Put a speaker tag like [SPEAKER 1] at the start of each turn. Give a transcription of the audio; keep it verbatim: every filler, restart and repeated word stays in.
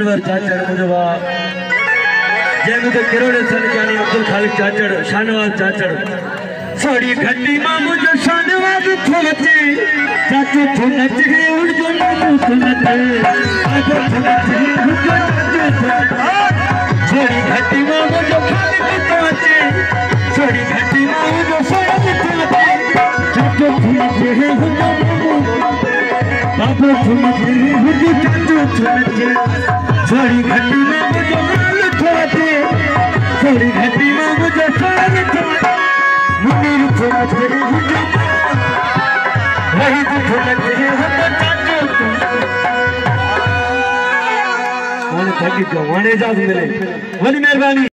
[SPEAKER 1] अनवर चाचड़ मुझे जय मुझे किरोड़े सन ज्ञानी अब्दुल खालिक चाचड़ शाहनवाज चाचड़ सोड़ी घटी मां मुझे शाहनवाज थोचे चाचू थो नच गए उड़ जो तू नच आगो थो नच गए उड़ जो चाचू सोड़ी घटी मां मुझे खालिक थोचे सोड़ी घटी मां मुझे शाहनवाज थोचे चाचू थो नच गए उड़ जो बाबू थो नच गए उड़ जो चाचू थो नच सोड़ी घटी मां मुझे खालिक थोचे सोड़ी घटी मां मुझे शाहनवाज थोचे मुनीर थो नच गए उड़ जो वही तो लग रहे हो तो चाचू तुम वाने थकी जो वाने इजाज़त मिले वही मेहरबानी।